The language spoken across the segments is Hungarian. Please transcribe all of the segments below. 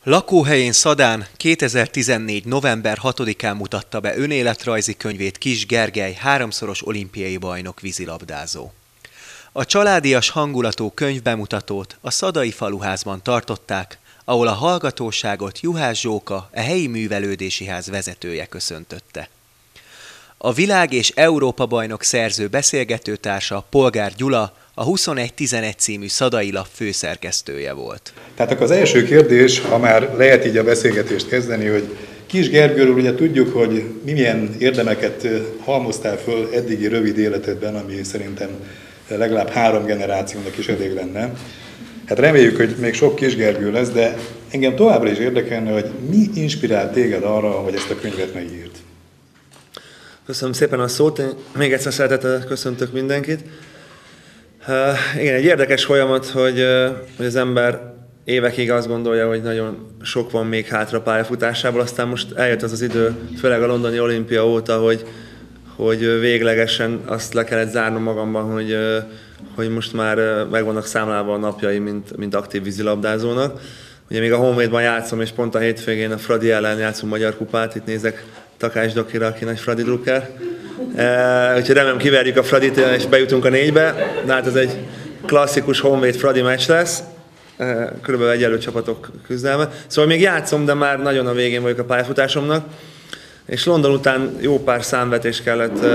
Lakóhelyén Szadán 2014. november 6-án mutatta be önéletrajzi könyvét Kiss Gergely, háromszoros olimpiai bajnok vízilabdázó. A családias hangulatú könyvbemutatót a szadai faluházban tartották, ahol a hallgatóságot Juhász Zsóka, a helyi művelődési ház vezetője köszöntötte. A világ- és Európa-bajnok szerző beszélgetőtársa Polgár Gyula, a 21-11 című szadai lap főszerkesztője volt. Tehát akkor az első kérdés, ha már lehet így a beszélgetést kezdeni, hogy Kiss Gergőről ugye tudjuk, hogy milyen érdemeket halmoztál föl eddigi rövid életedben, ami szerintem legalább 3 generációnak is elég lenne. Hát reméljük, hogy még sok Kiss Gergő lesz, de engem továbbra is érdekelne, hogy mi inspirált téged arra, hogy ezt a könyvet megírd. Köszönöm szépen a szót, én még egyszer szeretettel köszöntök mindenkit. Igen, egy érdekes folyamat, hogy az ember évekig azt gondolja, hogy nagyon sok van még hátra pályafutásából, aztán most eljött az az idő, főleg a londoni olimpia óta, hogy véglegesen azt le kellett zárnom magamban, hogy most már meg vannak számlálva a napjai, mint aktív vízilabdázónak. Ugye még a Honvédban játszom, és pont a hétvégén a Fradi ellen játszom Magyar Kupát, itt nézek Takács Dokira, aki nagy Fradi drukker. Úgyhogy remélem kiverjük a Fradit, és bejutunk a 4-be, de hát ez egy klasszikus Honvéd-Fradi meccs lesz, körülbelül egyenlő csapatok küzdelme. Szóval még játszom, de már nagyon a végén vagyok a pályafutásomnak, és London után jó pár számvetést kellett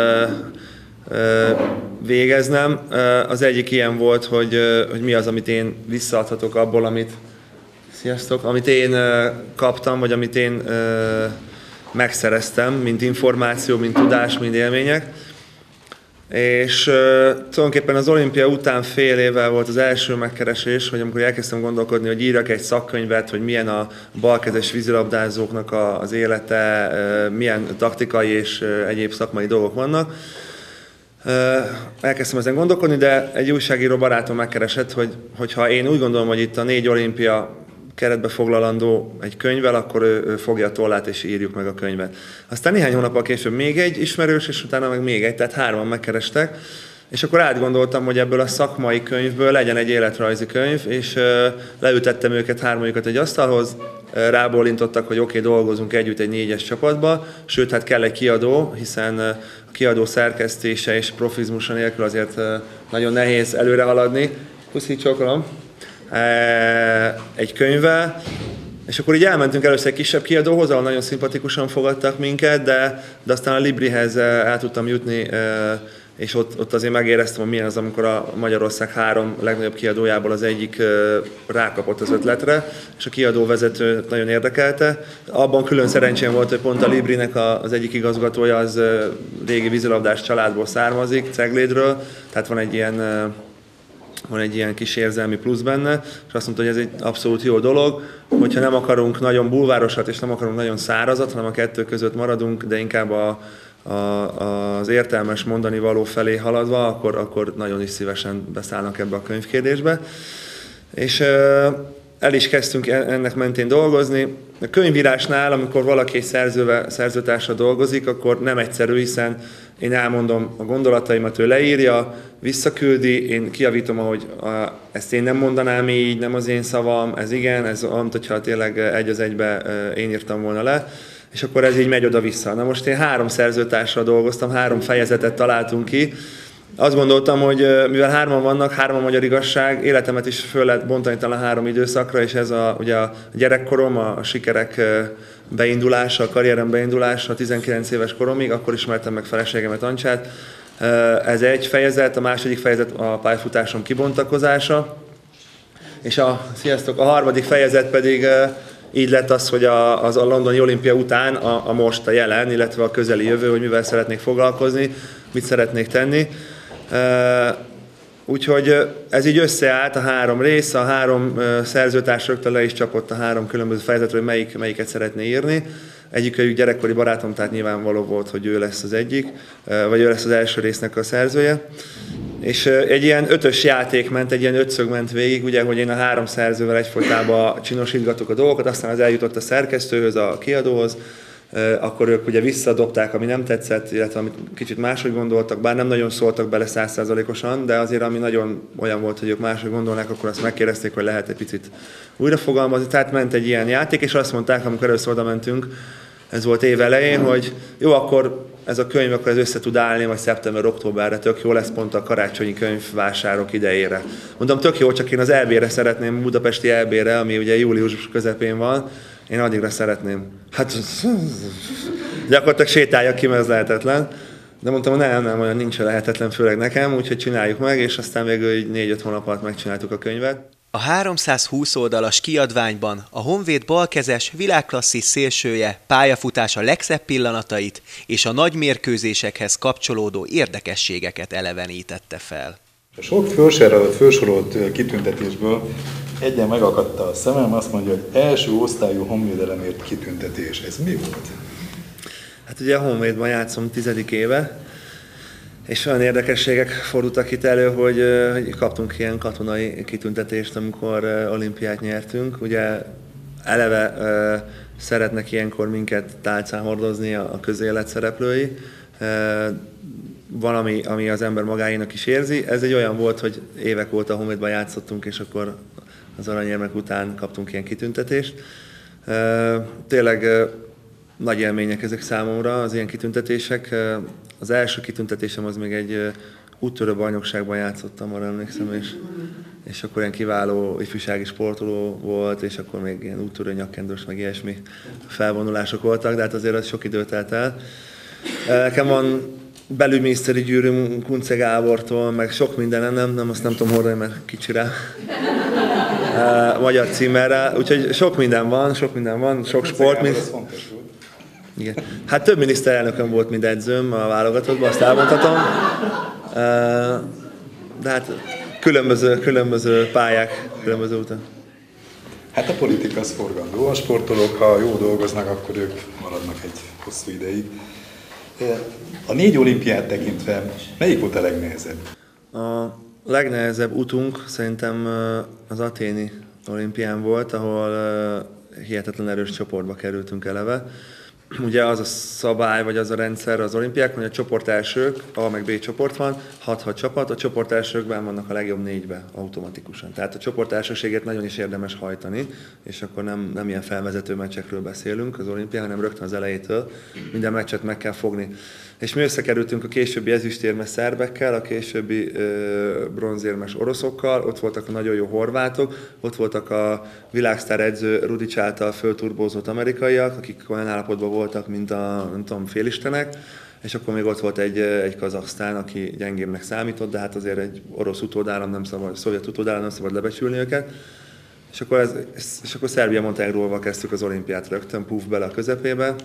végeznem. Az egyik ilyen volt, hogy mi az, amit én visszaadhatok abból, amit én kaptam, vagy amit én megszereztem, mint információ, mint tudás, mint élmények. És tulajdonképpen az olimpia után fél évvel volt az első megkeresés, hogy amikor elkezdtem gondolkodni, hogy írjak egy szakkönyvet, hogy milyen a balkezes vízilabdázóknak az élete, milyen taktikai és egyéb szakmai dolgok vannak. Elkezdtem ezen gondolkodni, de egy újságíró barátom megkeresett, hogy ha én úgy gondolom, hogy itt a 4 olimpia keretbe foglalandó egy könyvvel, akkor ő fogja a tollát és írjuk meg a könyvet. Aztán néhány hónappal később még egy ismerős, és utána meg még egy, tehát 3-an megkerestek, és akkor átgondoltam, hogy ebből a szakmai könyvből legyen egy életrajzi könyv, és leültettem őket, 3-jukat egy asztalhoz, rábólintottak, hogy oké, dolgozunk együtt egy 4-es csapatba, sőt, hát kell egy kiadó, hiszen a kiadó szerkesztése és profizmusa nélkül azért nagyon nehéz előre haladni. Puszi, csókolom! Egy könyvvel, és akkor így elmentünk először egy kisebb kiadóhoz, ahol nagyon szimpatikusan fogadtak minket, de aztán a Librihez el tudtam jutni, és ott azért megéreztem, hogy milyen az, amikor a Magyarország 3 legnagyobb kiadójából az egyik rákapott az ötletre, és a kiadóvezető nagyon érdekelte. Abban külön szerencsém volt, hogy pont a Librinek az egyik igazgatója az régi vízilabdás családból származik, Ceglédről, tehát van egy ilyen kis érzelmi plusz benne, és azt mondta, hogy ez egy abszolút jó dolog, hogyha nem akarunk nagyon bulvárosat, és nem akarunk nagyon szárazat, hanem a kettő között maradunk, de inkább az értelmes mondani való felé haladva, akkor nagyon is szívesen beszállnak ebbe a könyvkérdésbe. És el is kezdtünk ennek mentén dolgozni. A könyvírásnál, amikor valaki egy szerzőtársra dolgozik, akkor nem egyszerű, hiszen én elmondom a gondolataimat, ő leírja, visszaküldi, én kijavítom, ahogy ezt én nem mondanám így, nem az én szavam, ez igen, ez olyan, hogyha tényleg egy az egybe én írtam volna le, és akkor ez így megy oda-vissza. Na most én 3 szerzőtársra dolgoztam, 3 fejezetet találtunk ki. Azt gondoltam, hogy mivel 3-an vannak, 3 a magyar igazság, életemet is föl lehet bontani talán 3 időszakra, és ez ugye a gyerekkorom, a sikerek beindulása, a karrierem beindulása 19 éves koromig, akkor ismertem meg feleségemet, Ancsát. Ez egy fejezet, a második fejezet a pályafutásom kibontakozása, és a 3. fejezet pedig így lett az, hogy a londoni olimpia után a most, a jelen, illetve a közeli jövő, hogy mivel szeretnék foglalkozni, mit szeretnék tenni. Úgyhogy ez így összeállt a 3 rész, a 3 szerzőtárs rögtön le is csapott a 3 különböző fejezetről, hogy melyiket szeretné írni. Egyikőjük gyerekkori barátom, tehát nyilvánvaló volt, hogy ő lesz az egyik, vagy ő lesz az első résznek a szerzője. És egy ilyen 5-ös játék ment, egy ilyen 5-szög ment végig, ugye, hogy én a 3 szerzővel egyfolytában csinosítgatok a dolgokat, aztán az eljutott a szerkesztőhöz, a kiadóhoz, akkor ők ugye visszadobták, ami nem tetszett, illetve amit kicsit máshogy gondoltak, bár nem nagyon szóltak bele 100%-osan, de azért ami nagyon olyan volt, hogy ők máshogy gondolnák, akkor azt megkérdezték, hogy lehet egy picit újra fogalmazni. Tehát ment egy ilyen játék, és azt mondták, amikor először oda mentünk, ez volt év elején, hogy jó, akkor ez a könyv akkor ez össze tud állni, vagy szeptember-októberre tök jó lesz pont a karácsonyi könyvvásárok idejére. Mondom, tök jó, csak én az EB-re szeretném, budapesti EB-re, ami ugye július közepén van, én addigra szeretném. Hát gyakorlatilag sétáljak ki, mert ez lehetetlen. De mondtam, nem, olyan nincs lehetetlen, főleg nekem, úgyhogy csináljuk meg, és aztán végül 4-5 hónap alatt megcsináltuk a könyvet. A 320 oldalas kiadványban a Honvéd balkezes világklasszis szélsője pályafutása legszebb pillanatait és a nagy mérkőzésekhez kapcsolódó érdekességeket elevenítette fel. A sok felsorolt kitüntetésből egyen megakadta a szemem, azt mondja, hogy első osztályú honvédelemért kitüntetés. Ez mi volt? Hát ugye a Honvédban játszom 10. éve, és olyan érdekességek fordultak itt elő, hogy kaptunk ilyen katonai kitüntetést, amikor olimpiát nyertünk. Ugye eleve szeretnek ilyenkor minket tálcán hordozni a közélet szereplői. Valami, ami az ember magáénak is érzi. Ez egy olyan volt, hogy évek óta Honvédban játszottunk, és akkor az aranyérmek után kaptunk ilyen kitüntetést. Tényleg nagy élmények ezek számomra, az ilyen kitüntetések. Az első kitüntetésem az még egy úttörő bajnokságban játszottam, arra emlékszem, és akkor ilyen kiváló ifjúsági sportoló volt, és akkor még ilyen úttörő nyakkendős, meg ilyesmi felvonulások voltak, de hát azért az sok időt telt el. Nekem van belügyminiszteri gyűrűm Kunce Gábortól, meg sok mindenem, azt nem tudom hordani, mert kicsire. Magyar címerre, úgyhogy sok minden van, sok sport. Igen. Hát több miniszterelnökön volt, mint edzőm a válogatottban, azt elmondhatom. De hát különböző pályák, különböző úton. Hát a politika az forgalmazó. A sportolók, ha jól dolgoznak, akkor ők maradnak egy hosszú ideig. A 4 olimpiát tekintve melyik volt a legnehezebb? A legnehezebb utunk szerintem az athéni olimpián volt, ahol hihetetlen erős csoportba kerültünk eleve. Ugye az a szabály, vagy az a rendszer az olimpiákon, hogy a csoport elsők, A meg B csoport van, 6-6 csapat, a csoport elsőkben vannak a legjobb 4-be automatikusan. Tehát a csoport elsőségét nagyon is érdemes hajtani, és akkor nem ilyen felvezető meccsekről beszélünk az olimpián, hanem rögtön az elejétől minden meccset meg kell fogni. És mi összekerültünk a későbbi ezüstérmes szerbekkel, a későbbi bronzérmes oroszokkal, ott voltak a nagyon jó horvátok, ott voltak a világsztár edző Rudics által fölturbózott amerikaiak, akik olyan állapotban voltak, mint a nem tudom, félistenek, és akkor még ott volt egy Kazaksztán, aki gyengébbnek számított, de hát azért egy orosz utódállam nem szabad, szovjet utódállam nem szabad lebecsülni őket. És akkor Szerbia-Montenegróval kezdtük az olimpiát rögtön, puf bele a közepébe.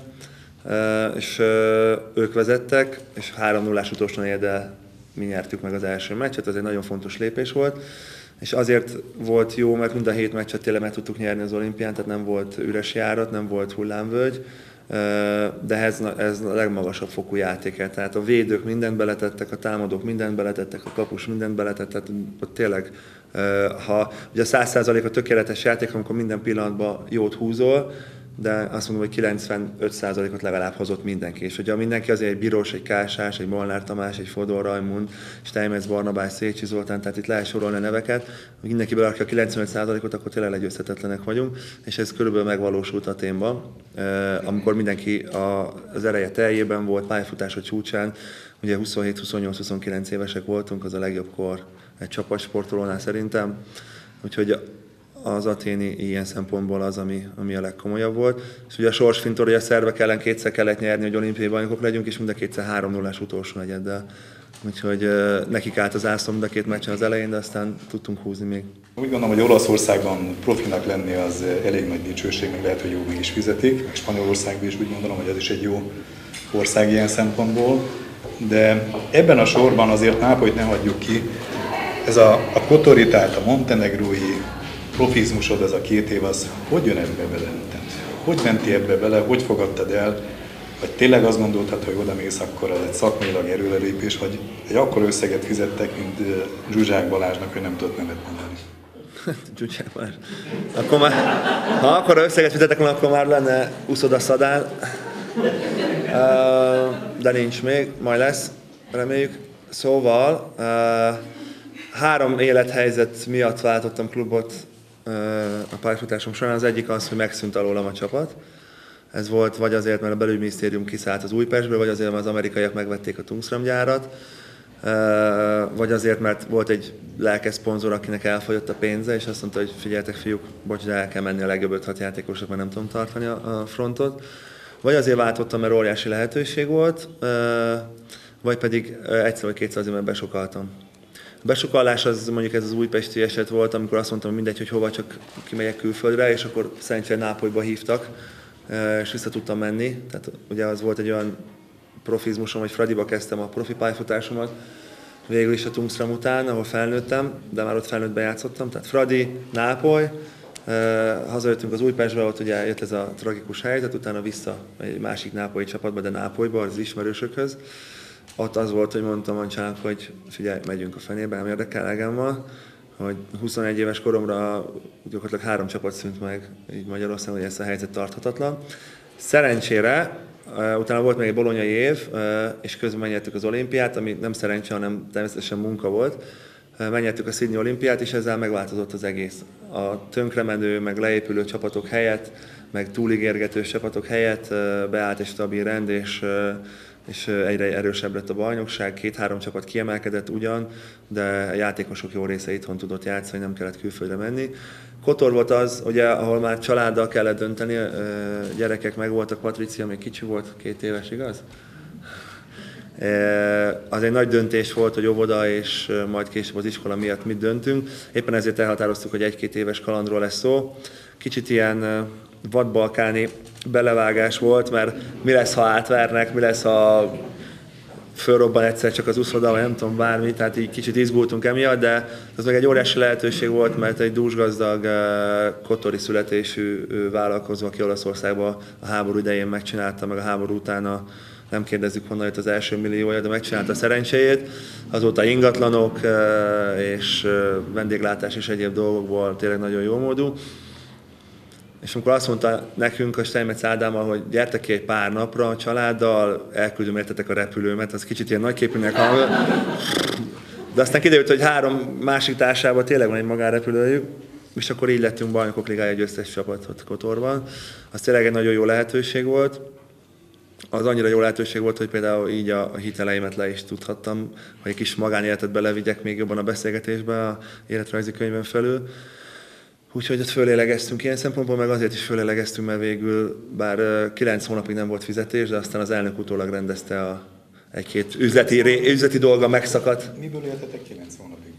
És ők vezettek, és 3-0-ás utolsó negyeddel mi nyertük meg az első meccset, ez egy nagyon fontos lépés volt, és azért volt jó, mert mind a 7 meccset tényleg meg tudtuk nyerni az olimpián, tehát nem volt üres járat, nem volt hullámvölgy, de ez a legmagasabb fokú játék, tehát a védők mindent beletettek, a támadók mindent beletettek, a kapus mindent beletett, tehát ott tényleg, ha ugye a 100% a tökéletes játék, amikor minden pillanatban jót húzol, de azt mondom, hogy 95%-ot legalább hozott mindenki. És ugye mindenki azért egy Biros, egy Kásás, egy Molnár Tamás, egy Fodor Rajmund, Steinmetz Barnabás, Szécsi Zoltán, tehát itt lehet sorolni a neveket. Mindenki berakja a 95%-ot, akkor tényleg legyőzhetetlenek vagyunk, és ez körülbelül megvalósult Athénban, amikor mindenki az ereje teljében volt, pályafutása csúcsán, ugye 27-28-29 évesek voltunk, az a legjobb kor egy csapatsportolónál szerintem, úgyhogy az athéni ilyen szempontból az, ami a legkomolyabb volt. És ugye a sorsfintor, hogy a szerbek ellen kétszer kellett nyerni, hogy olimpiai bajnokok legyünk, és mind a kétszer 3-0-ás utolsó negyeddel. Úgyhogy nekik állt az ászló mind a 2 meccsen az elején, de aztán tudtunk húzni még. Úgy gondolom, hogy Olaszországban profinak lenni az elég nagy dicsőség, meg lehet, hogy jó meg is fizetik. Meg Spanyolországban is úgy gondolom, hogy ez is egy jó ország ilyen szempontból. De ebben a sorban azért Nápolyt ne hagyjuk ki. Ez a kotoritát, a montenegrói profizmusod, ez a 2 év, az hogy jön ebbe bele? Tehát, hogy mentél ebbe bele, hogy fogadtad el? Vagy tényleg azt gondoltad, hogy oda mész, akkor ez egy szakmailag erőlelépés, vagy egy akkora összeget fizettek, mint Zsuzsák Balázsnak, hogy nem tudott nevet mondani? Zsuzsák Balázs. Akkor már, ha akkora összeget fizettek volna, akkor már lenne úszoda Szadán. De nincs még, majd lesz, reméljük. Szóval 3 élethelyzet miatt váltottam klubot a pályafutásom során. Az egyik az, hogy megszűnt alólam a csapat. Ez volt vagy azért, mert a belügyminisztérium kiszállt az Újpestből, vagy azért, mert az amerikaiak megvették a Tungsram gyárat, vagy azért, mert volt egy lelkes szponzor, akinek elfogyott a pénze, és azt mondta, hogy figyeljetek fiúk, bocs, de el kell menni a legjobb 5-6 játékosok, mert nem tudom tartani a frontot. Vagy azért váltottam, mert óriási lehetőség volt, vagy pedig egyszer vagy kétszer azért, mert besokaltam. A besokallás az mondjuk ez az újpesti eset volt, amikor azt mondtam, hogy mindegy, hogy hova, csak kimegyek külföldre, és akkor szerencsére Nápolyba hívtak, és vissza tudtam menni. Tehát ugye az volt egy olyan profizmusom, hogy Fradiba kezdtem a profi pályafutásomat, végül is a Tungsram után, ahol felnőttem, de már ott felnőttben játszottam, tehát Fradi, Nápoly, hazajöttünk az Újpestbe, ott ugye jött ez a tragikus helyzet, utána vissza egy másik nápolyi csapatba, de Nápolyba, az ismerősökhöz. Ott az volt, hogy mondtam Ancsának, hogy figyelj, megyünk a fenébe, nem érdekel, elegem van, hogy 21 éves koromra gyakorlatilag 3 csapat szűnt meg így Magyarországon, hogy ez a helyzet tarthatatlan. Szerencsére, utána volt még egy bolonyai év, és közben megnyertük az olimpiát, ami nem szerencse, hanem természetesen munka volt. Megnyertük a Sydney olimpiát, és ezzel megváltozott az egész. A tönkremenő, meg leépülő csapatok helyett, meg túligérgetős csapatok helyett beállt egy stabil rend, és egyre erősebb lett a bajnokság. 2-3 csapat kiemelkedett ugyan, de a játékosok jó része itthon tudott játszani, nem kellett külföldre menni. Kotor volt az, ugye, ahol már családdal kellett dönteni, gyerekek meg voltak, Patricia még kicsi volt, 2 éves, igaz? Az egy nagy döntés volt, hogy óvoda és majd később az iskola miatt mit döntünk. Éppen ezért elhatároztuk, hogy 1-2 éves kalandról lesz szó. Kicsit ilyen vadbalkáni belevágás volt, mert mi lesz, ha átvernek, mi lesz, ha fölrobban egyszer csak az uszoda, vagy nem tudom, bármi, tehát így kicsit izgultunk emiatt, de az meg egy óriási lehetőség volt, mert egy dúsgazdag, kotori születésű vállalkozó, aki Olaszországban a háború idején megcsinálta, meg a háború utána, nem kérdezzük, honnan jött az első milliója, de megcsinálta a szerencséjét. Azóta ingatlanok és vendéglátás és egyéb dolgokból tényleg nagyon jó módú. És amikor azt mondta nekünk a Steinmetz Ádámmal, hogy gyertek ki egy pár napra a családdal, elküldöm értetek a repülőmet, az kicsit ilyen nagyképűnek hangol. De aztán kiderült, hogy 3 másik társában tényleg van egy magánrepülőjük, és akkor így lettünk bajnokok ligája győztes csapatot Kotorban. Az tényleg egy nagyon jó lehetőség volt. Az annyira jó lehetőség volt, hogy például így a hiteleimet le is tudhattam, hogy egy kis magánéletet belevigyek még jobban a beszélgetésbe, a életrajzi könyvön felül. Úgyhogy ott fölélegeztünk ilyen szempontból, meg azért is fölélegeztünk, mert végül, bár 9 hónapig nem volt fizetés, de aztán az elnök utólag rendezte egy-két üzleti dolga megszakadt. Miből éltetek 9 hónapig?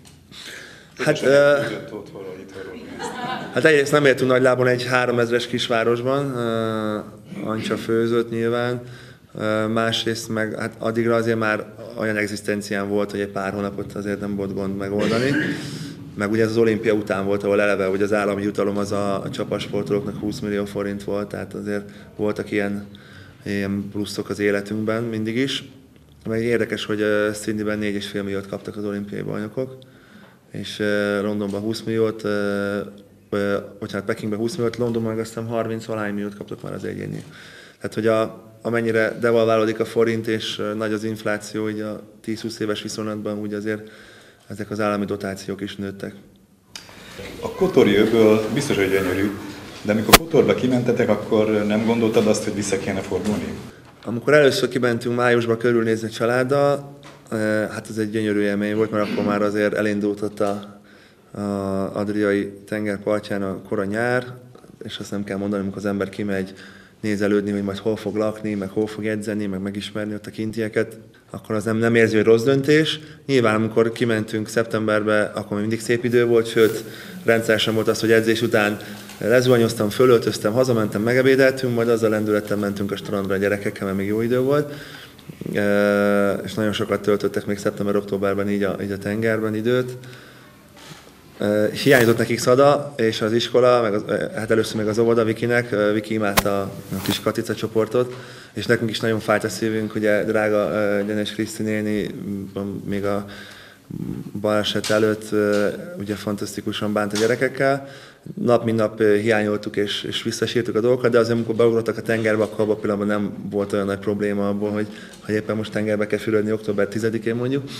Hát egyrészt nem éltünk Nagylábon egy 3000-es kisvárosban, Ancsa főzött nyilván, másrészt meg hát addigra azért már olyan egzisztencián volt, hogy egy pár hónapot azért nem volt gond megoldani. Meg ugye ez az olimpia után volt, ahol eleve, hogy az állami jutalom az a csapasportolóknak 20 millió forint volt, tehát azért voltak ilyen pluszok az életünkben mindig is. Meg érdekes, hogy Sydneyben 4,5 milliót kaptak az olimpiai bajnokok, és Londonban 20 milliót, Pekingben 20 milliót, Londonban meg aztán 30-valány milliót kaptak már az egyéni. Tehát, hogy amennyire devalválódik a forint, és nagy az infláció így a 10-20 éves viszonylatban, úgy azért ezek az állami dotációk is nőttek. A kotori öböl biztos, hogy gyönyörű, de amikor Kotorba kimentetek, akkor nem gondoltad azt, hogy vissza kéne fordulni? Amikor először kimentünk májusban körülnézni a családdal, hát ez egy gyönyörű élmény volt, mert akkor már azért elindult ott a adriai tengerpartján a kora nyár, és azt nem kell mondani, amikor az ember kimegy nézelődni, hogy majd hol fog lakni, meg hol fog edzeni, meg megismerni ott a kintieket, akkor az nem érzi, hogy rossz döntés. Nyilván, amikor kimentünk szeptemberbe, akkor még mindig szép idő volt, sőt, rendszeresen volt az, hogy edzés után lezuhanyoztam, fölöltöztem, hazamentem, megebédeltünk, majd azzal lendülettel mentünk a strandra a gyerekekkel, mert még jó idő volt. És nagyon sokat töltöttek még szeptember-októberben így a tengerben időt. Hiányzott nekik Szada és az iskola, hát először meg az óvoda Vikinek. Viki imádta a kis Katica csoportot, és nekünk is nagyon fájt a szívünk, ugye drága Gyenes Kriszti néni még a baleset előtt ugye fantasztikusan bánt a gyerekekkel. Nap mint nap hiányoltuk és visszasírtuk a dolgokat, de azért amikor beugrottak a tengerbe, akkor abban a pillanatban nem volt olyan nagy probléma abból, hogy éppen most tengerbe kell fürödni október 10-én mondjuk.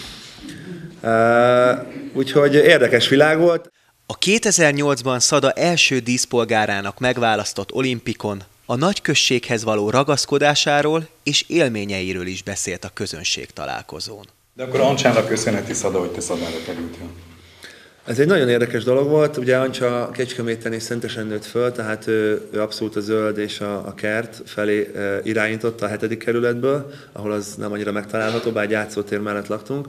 Úgyhogy érdekes világ volt. A 2008-ban Szada első díszpolgárának megválasztott olimpikon a nagyközséghez való ragaszkodásáról és élményeiről is beszélt a közönség találkozón. De akkor Ancsának köszönheti Szada, hogy te Szadára kerültél. Ez egy nagyon érdekes dolog volt. Ugye Ancsa Kecskeméten és Szentesen nőtt föl, tehát ő abszolút a zöld és a kert felé irányította a 7. kerületből, ahol az nem annyira megtalálható, bár egy játszótér mellett laktunk.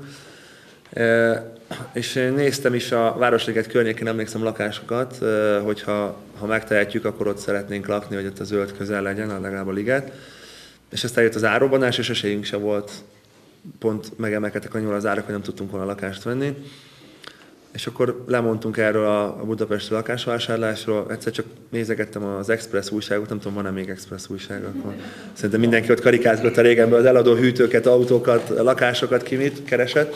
És néztem is a Városliget környékén, emlékszem, lakásokat, hogyha megtehetjük, akkor ott szeretnénk lakni, hogy ott a zöld közel legyen, legalább a liget. És aztán jött az árrobbanás, és esélyünk se volt. Pont megemelkedtek annyira az árak, hogy nem tudtunk volna lakást venni. És akkor lemondtunk erről a budapesti lakásvásárlásról. Egyszer csak nézegettem az Express újságot, nem tudom, van-e még Express újság, akkor szerintem mindenki ott karikázgott a régenből az eladó hűtőket, autókat, lakásokat, ki mit keresett.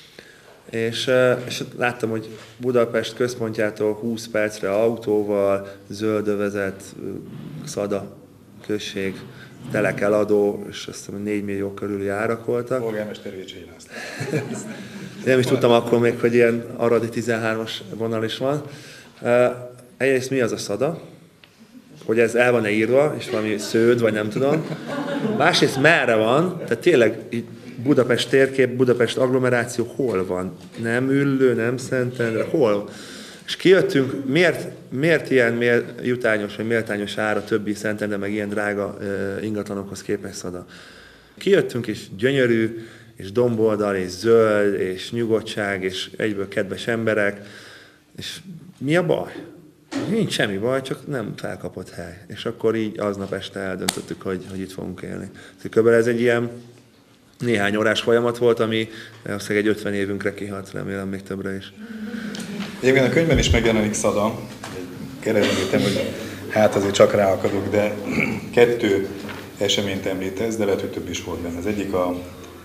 És láttam, hogy Budapest központjától 20 percre autóval, zöldövezet, Szada község, telekeladó, és azt hiszem 4 millió körüli árak voltak. Polgármester Vécsei László. Nem is tudtam akkor még, hogy ilyen aradi 13-as vonal is van. Egyrészt mi az a Szada? Hogy ez el van-e írva, és valami sződ, vagy nem tudom. Másrészt merre van, tehát tényleg így Budapest térkép, Budapest agglomeráció hol van? Nem Üllő, nem Szentendre, hol? És kijöttünk, miért ilyen jutányos vagy méltányos ára többi Szentendre, meg ilyen drága ingatlanokhoz képest Szada? Kijöttünk, és gyönyörű, és domboldal, és zöld, és nyugodtság, és egyből kedves emberek, és mi a baj? Nincs semmi baj, csak nem felkapott hely. És akkor így aznap este eldöntöttük, hogy itt fogunk élni. Körülbelül ez egy ilyen néhány órás folyamat volt, ami azt egy 50 évünkre kihalt, remélem még többre is. Egyébként a könyvben is megjelenik Szada, keresgéltem, hogy hát azért csak ráakadok, de 2 eseményt említesz, de lehet, hogy több is volt benne. Az egyik az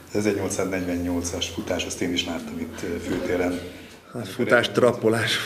1848-as futás, azt én is láttam itt főtéren. Hát futás, trappolás.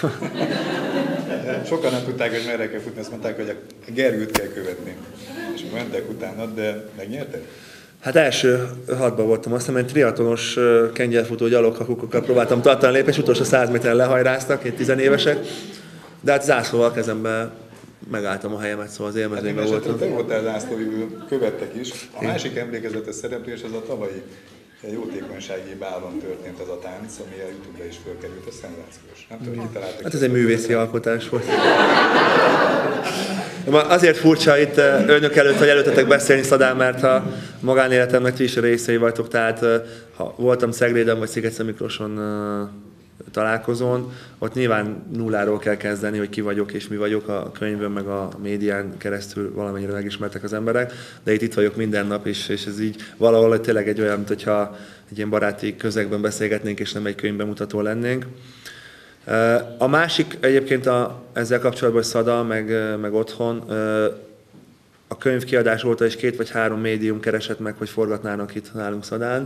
Sokan nem tudták, hogy merre kell futni, azt mondták, hogy a Gergőt kell követni. És mentek utána, de megnyerted? Hát első 6-ban voltam, azt hiszem, egy triatonos kengyelfutó gyaloghakukokkal próbáltam tartani a lépést, utolsó 100 méteren lehajráztak, egy 10 évesek, de hát zászlóval kezemben megálltam a helyemet, szóval az élmezőnyben voltam. Te voltál zászlóvívő, követtek is. A másik emlékezetes szereplés az a tavalyi jótékonysági bálon történt az a tánc, ami a YouTube-ra is fölkerült, a szenzációs. Nem tudom, kitaláltak. Hát ez egy művészi alkotás volt. Azért furcsa itt önök előtt, hogy előttetek beszélni Szadán, mert a magánéletemnek ti is részei vagytok, tehát ha voltam Szegléden vagy Sziget-Miklóson találkozón, ott nyilván nulláról kell kezdeni, hogy ki vagyok és mi vagyok, a könyvön meg a médián keresztül valamennyire megismertek az emberek, de itt vagyok minden nap, és ez így valahol tényleg egy olyan, mintha egy ilyen baráti közegben beszélgetnénk, és nem egy könyvbemutató lennénk. A másik egyébként ezzel kapcsolatban, hogy Szada, meg otthon, a könyvkiadás óta is 2 vagy 3 médium keresett meg, hogy forgatnának itt nálunk Szadán,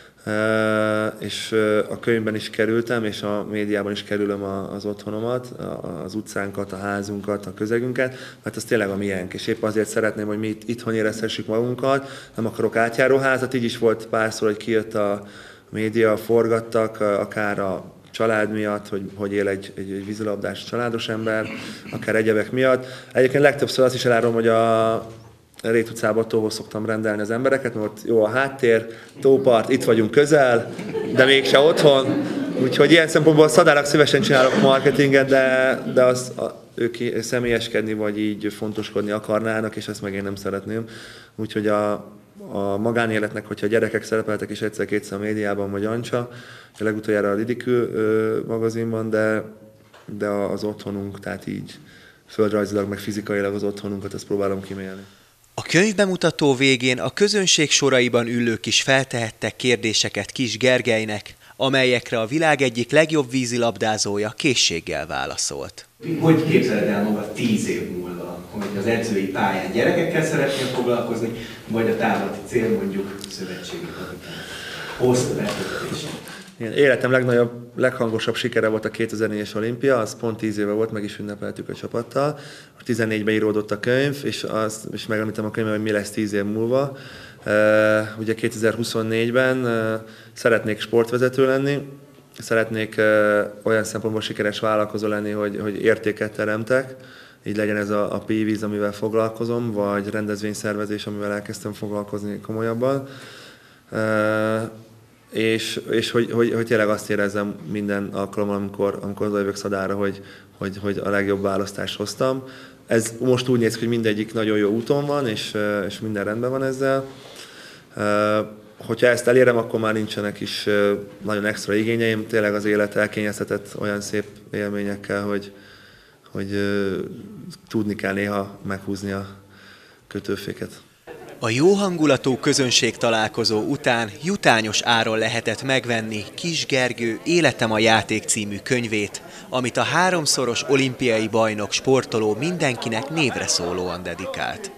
és a könyvben is kerültem, és a médiában is kerülöm az otthonomat, az utcánkat, a házunkat, a közegünket, mert az tényleg a miénk, és épp azért szeretném, hogy mi itthon érezhessük magunkat, nem akarok átjáróházat, így is volt párszor, hogy kijött a média, forgattak, akár a család miatt, hogy él egy vízilabdás családos ember, akár egyebek miatt. Egyébként legtöbbször azt is elárulom, hogy a Rét utcában tóhoz szoktam rendelni az embereket, mert ott jó a háttér, tópart, itt vagyunk közel, de mégse otthon. Úgyhogy ilyen szempontból Szadának szívesen csinálok marketinget, de ők személyeskedni vagy így fontoskodni akarnának, és ezt meg én nem szeretném. Úgyhogy a magánéletnek, hogyha a gyerekek szerepeltek is egyszer-kétszer a médiában, vagy Ancsa, legutoljára a Lidikül magazinban, de az otthonunk, tehát így földrajzilag, meg fizikailag az otthonunkat, ezt próbálom kimélni. A könyvbemutató végén a közönség soraiban ülők is feltehettek kérdéseket Kiss Gergelynek, amelyekre a világ egyik legjobb vízilabdázója készséggel válaszolt. Hogy képzeled el magad 10 év múlva, hogy az edzői pályán gyerekekkel szeretnél foglalkozni, vagy a távlati cél mondjuk szövetségi kapitány? Hosszú betöltés. Igen, életem leghangosabb sikere volt a 2004-es olimpia, az pont 10 éve volt, meg is ünnepeltük a csapattal. 14-ben íródott a könyv, és megemlítem a könyvben, hogy mi lesz 10 év múlva. Ugye 2024-ben szeretnék sportvezető lenni, szeretnék olyan szempontból sikeres vállalkozó lenni, hogy értéket teremtek, így legyen ez a PIVIZ, amivel foglalkozom, vagy rendezvényszervezés, amivel elkezdtem foglalkozni komolyabban. És hogy tényleg azt érezzem minden alkalommal, amikor odajövök Szadára, hogy a legjobb választást hoztam. Ez most úgy néz ki, hogy mindegyik nagyon jó úton van, és minden rendben van ezzel. Hogyha ezt elérem, akkor már nincsenek is nagyon extra igényeim. Tényleg az élet elkényeztetett olyan szép élményekkel, hogy tudni kell néha meghúzni a kötőféket. A jó hangulatú közönség találkozó után jutányos áron lehetett megvenni Kiss Gergő Életem a játék című könyvét, amit a 3-szoros olimpiai bajnok sportoló mindenkinek névre szólóan dedikált.